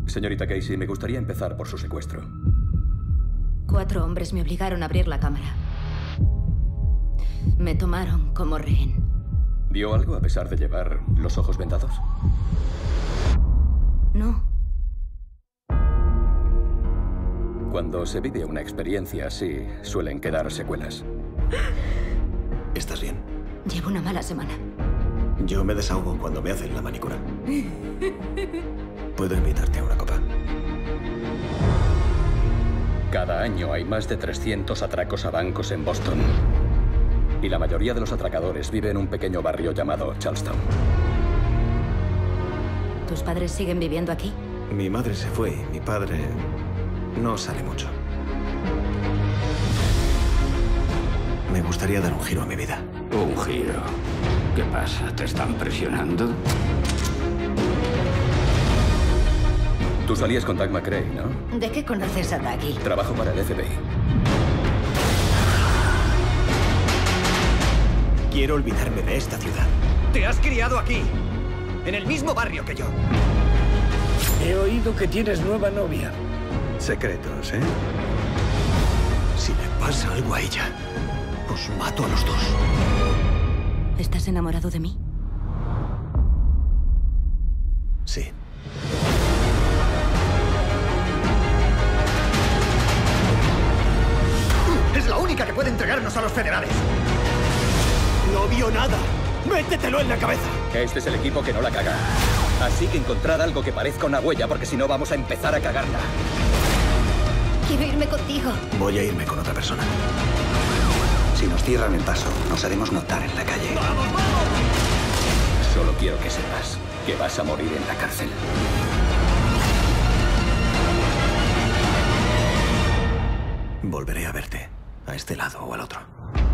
Señorita Casey, me gustaría empezar por su secuestro. 4 hombres me obligaron a abrir la cámara. Me tomaron como rehén. ¿Vio algo a pesar de llevar los ojos vendados? No. Cuando se vive una experiencia así, suelen quedar secuelas. ¿Estás bien? Llevo una mala semana. Yo me desahogo cuando me hacen la manicura. ¿Puedo invitarte a una copa? Cada año hay más de 300 atracos a bancos en Boston. Y la mayoría de los atracadores vive en un pequeño barrio llamado Charlestown. ¿Tus padres siguen viviendo aquí? Mi madre se fue y mi padre no sale mucho. Me gustaría dar un giro a mi vida. ¿Un giro? ¿Qué pasa? ¿Te están presionando? Tú salías con Doug McRae, ¿no? ¿De qué conoces a Dougie? Trabajo para el FBI. Quiero olvidarme de esta ciudad. Te has criado aquí, en el mismo barrio que yo. He oído que tienes nueva novia. Secretos, ¿eh? Si me pasa algo a ella, os mato a los dos. ¿Estás enamorado de mí? Sí. Es la única que puede entregarnos a los federales. ¡No vio nada! ¡Métetelo en la cabeza! Este es el equipo que no la caga. Así que encontrar algo que parezca una huella, porque si no vamos a empezar a cagarla. Quiero irme contigo. Voy a irme con otra persona. Si nos cierran el paso, nos haremos notar en la calle. Solo quiero que sepas que vas a morir en la cárcel. Volveré a verte, a este lado o al otro.